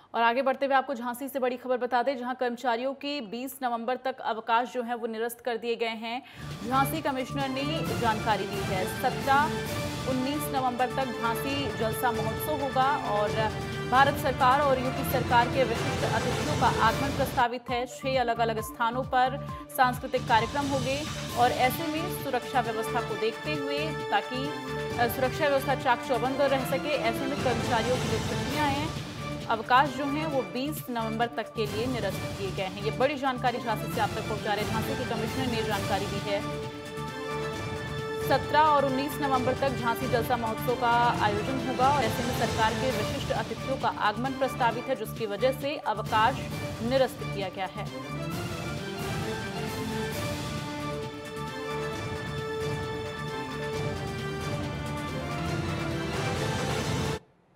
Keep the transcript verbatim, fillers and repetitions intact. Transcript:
और आगे बढ़ते हुए आपको झांसी से बड़ी खबर बता दें, जहां कर्मचारियों की बीस नवंबर तक अवकाश जो है वो निरस्त कर दिए गए हैं। झांसी कमिश्नर ने जानकारी दी है। सत्रह उन्नीस नवंबर तक झांसी जलसा महोत्सव होगा और भारत सरकार और यूपी सरकार के विशिष्ट अतिथियों का आगमन प्रस्तावित है। छह अलग अलग स्थानों पर सांस्कृतिक कार्यक्रम होंगे और ऐसे में सुरक्षा व्यवस्था को देखते हुए, ताकि सुरक्षा व्यवस्था चाक चौबंद रह सके, ऐसे में कर्मचारियों की जो छुट्टियां हैं, अवकाश जो हैं वो बीस नवंबर तक के लिए निरस्त किए गए हैं। ये बड़ी जानकारी झांसी से आप तक पहुंचा रहे हैं। झांसी के कमिश्नर ने जानकारी दी है। सत्रह और उन्नीस नवंबर तक झांसी जलसा महोत्सव का आयोजन होगा और ऐसे में सरकार के विशिष्ट अतिथियों का आगमन प्रस्तावित है, जिसकी वजह से अवकाश निरस्त किया गया है।